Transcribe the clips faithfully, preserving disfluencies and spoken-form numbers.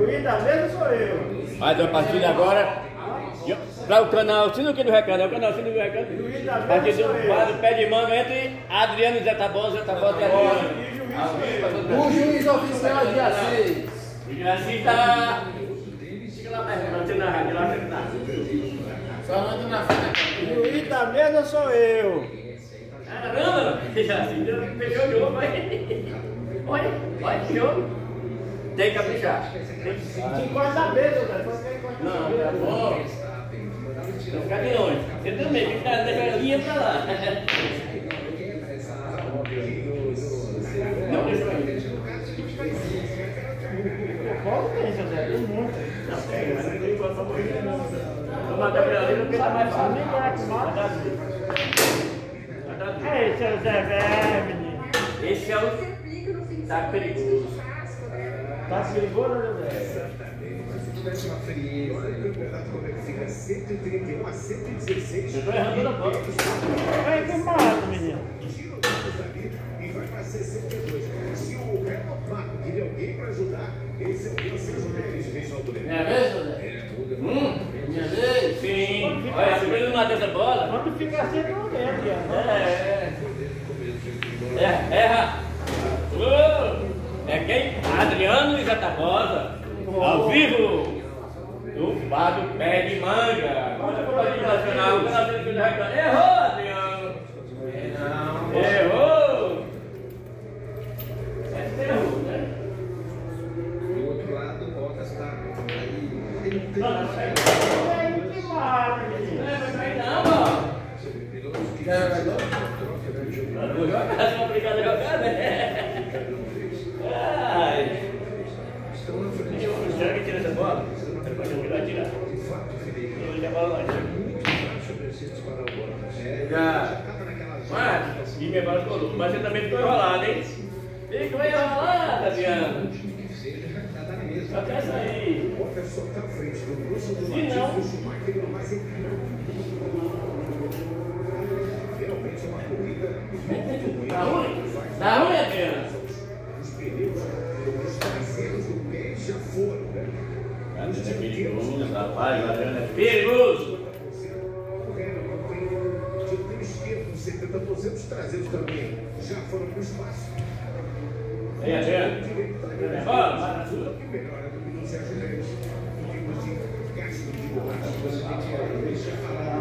juiz da mesa sou eu. Mas a partir de agora, para o canal Sinuca do Recanto, é o canal Sinuca do Recanto. Juiz da A partir mesa do sou eu. quadro Pé de Manga entre Adriano e Zé Tabosa, Zé Tabosa e Adriano. E juiz sou eu. O juiz oficial dia seis. O Jaci tá. Fica lá mais não tem na rádio, lá sempre tá. Só anda na frente. Juiz da mesa sou eu. Caramba, Jaci, fechou o jogo, aí. Olha, olha que jogo. Tem que caprichar. Te encosta da mesa, Zé. Só quer encostar Não, da tá mesa. bom. Não fica de longe. Você também, fica da linha pra lá. Não, deixa eu ir. Qual tem, seu Zé? Tem muito. Não, tem, mas não tem quanto favorito. Vou matar pra ali, não tem mais fácil. Ei, seu Zé, velho, menino. Esse é o. Tá perigoso. Tá perigoso, né, Zé? Se tivesse uma frieza, o campeonato fica cento e trinta e um a cento e dezesseis. Eu tô errando na bola. Vai que mata, menino. Tira o Campos dali e vai para sessenta e dois. Se o Renato Marco queria alguém para ajudar, esse é o Francisco Pérez, vem só do Leão. Minha vez, José? Hum? Minha vez? Sim. Olha, se ele não mata essa bola. Quando fica assim, não lembra. É, é. É, erra. Uh, é quem? Adriano e Zé Tabosa. Ao vivo. Do bar do Pé de Manga. Contra o Partido Nacional. Errou, Adriano. Errou. Essa errou, né? Do outro lado, o Bottas está aí. Ele não tem Não, não sai. Vai que mata, menino. Não, vai sair não, ó. sobre pilotos que Já jogador? troca de jogo. Eu vou jogar, se for obrigado a jogar, né? Ai. Estão na frente. Será que tira essa bola? Depois eu vou tirar. De fato, Felipe. Eu vou levar lá. Muito fácil o Mercedes para o Bottas. É, Já. já estava naquela zona. Mas, e minha bola colou. Mas você também ficou enrolado, hein? Ficou enrolado, Adriano. Que seja, já está na mesma. Só quer sair. O Bottas só está à frente do Russo, do Se Latifi, não- do Schumacher e do Mazepin. Realmente é uma corrida muito ruim. Tá ruim? Tá ruim, Adriano? Os pneus, os traseiros do pé já foram, né? Adriano é perigoso, rapaz. O Adriano é perigoso. O Hamilton tem de pneu esquerdo, com setenta por cento, os traseiros também já foram para o espaço. Aí, Adriano. Direito tá ali. Ó, vai na sua. O que melhora do que o Sérgio Pérez. Em termos de gasto de borracha, você tem que deixar falar.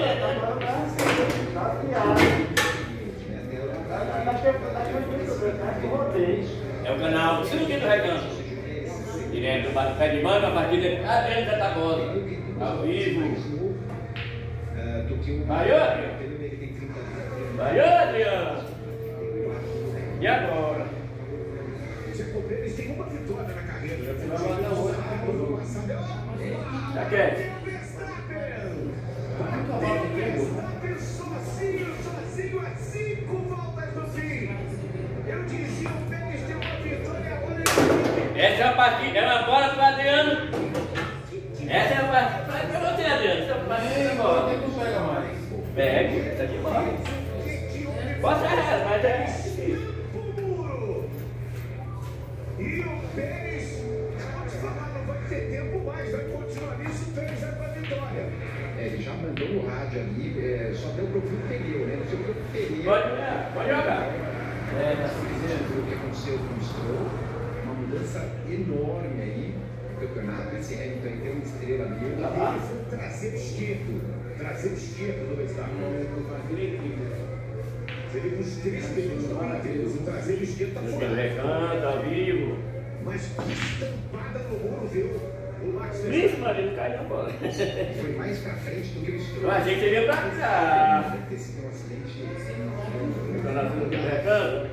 Tá piada. Tá que rodeio. É o canal Sinuca do Recanto. Direto do bar do Pé de Manga, a partir de Adriano Zé Tabosa. Ao vivo. Do que o Vai, ô, Adriano. ele tem trinta anos. Vai, ô, Adriano. E agora? Checo Pérez tem uma vitória na carreira. Né? Vai mandar outra. No passado é ó. Já quer? Verstappen! Verstappen sozinho, sozinho a cinco voltas do fim. Eu dizia o Pérez tem uma vitória agora ele Essa é a partida, é uma bola para o Adriano. Essa é a partida. Vai para você, Adriano. Essa é a partida da bola. Quem não pega mais? Pega, essa aqui bola. Pode ser ela, mas é difícil. muro. E o Pérez, acabou de falar, não vai ter tempo mais, vai continuar nisso, o Pérez vai para a vitória. É, ele já mandou no rádio ali, é, só deu para ouvir o pneu, né? Não sei o que o pneu. Pode jogar, pode jogar. É, tá se dizendo o que aconteceu com o Stroll, uma mudança enorme aí no campeonato. Esse Hamilton aí tem uma estrela dele. Ele foi o traseiro esquerdo, traseiro esquerdo do Verstappen. Seria os três pneus dianteiros, o traseiro esquerdo está Pelo fora. Recanto, ao vivo. Mas que estampada no muro, viu? O Max Vixe, Verstappen. Maria, não caiu na bola. Foi mais pra frente do que o Stroll. Eu achei que você ia pra cá. Deve ter sido um acidente. Então nós vamos aqui pro Recanto.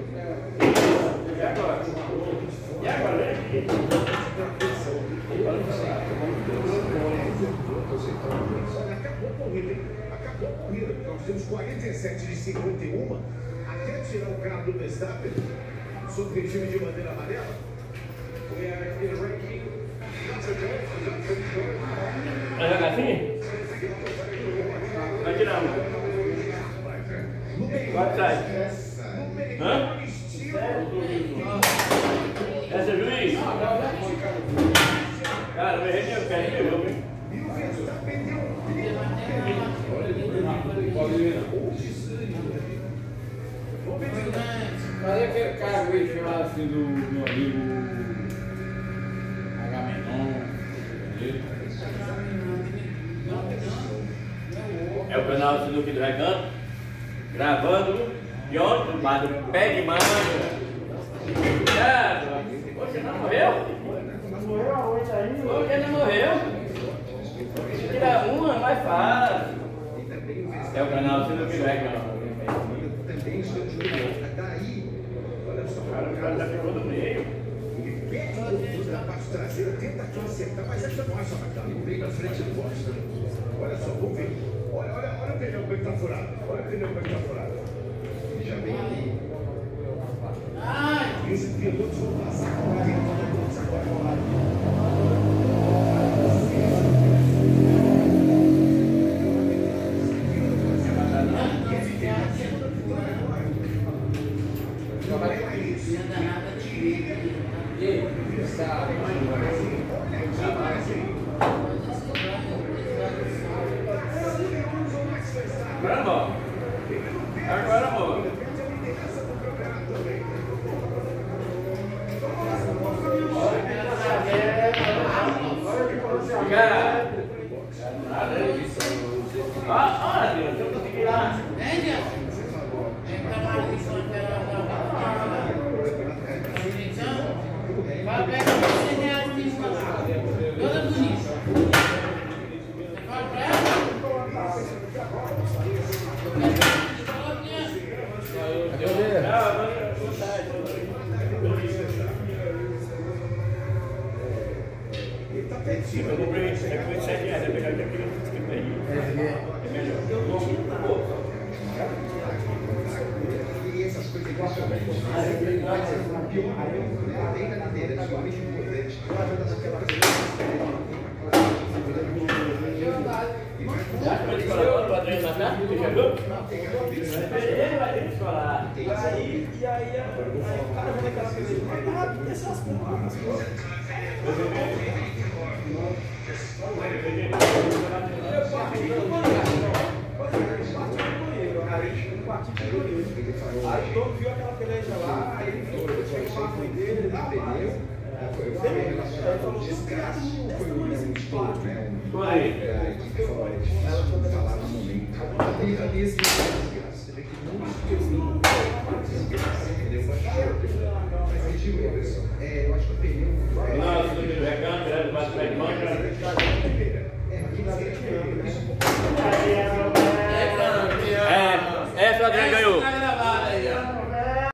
E agora? E agora, né? Acabou a corrida, hein? Acabou a corrida. Nós temos quarenta e sete de cinquenta e um. Até tirar o carro do Verstappen, sob regime de bandeira amarela. Vai jogar assim? Vai tirar um. Quatro sai. Hã? Essa é juiz? Mas é aquele cara que chamava assim do meu amigo Agamenon. É o canal Sinuque do Recanto, gravando de ontem, do bar do Pé de Manga. Já, você não morreu? Morreu aonde aí? Hoje ele não morreu. Tira uma, mais fácil. É o canal Sinuque do Recanto. Também estou de olho. Daí, olha só. O cara já ficou no meio. Ele perde o controle da parte traseira, tenta te acertar, mas essa não acha bacana. Ele vem na frente do boxe. Olha só, vamos ver. Olha, olha, olha o pneu como ele tá furado. Olha o pneu como ele tá furado. Ele já vem ali. E os pilotos vão passar com a dentro do boxe agora. Agora amor. Agora amor. Cara. Olha, Deus, eu consegui lá. Vai pegar cem reais de mim, toda bonita. Você fala pra ela? Ele tá perdido. Eu comprei isso aqui, eu sete reais, eu pegar aqui, eu é melhor. E essas coisas impressionantes. O pior é bem na cadeira, somente importante. Uma das poucas coisas que Já foi de escola, o padrinho na tarde, você já viu? Ele vai ter que escolar. Aí, e aí, aí o cara vem naquela coisa de mais rápido, deixa as coisas. Aí todo viu aquela peleja lá, aí ele viu que tinha uma mãe dele, ele pneu. eu falei relacionado ao desgaste, foi um estouro, né? Foi aí. A equipe falou, é difícil falar no momento. E a mesma desgraça. Você vê que muitos pneus desgraça, pneu baixou. Mas aí, Gil, Everson, é, eu acho que o pneu. Nossa, do recado, é do Vasco de Manga. É, aqui na frente, isso é um pouco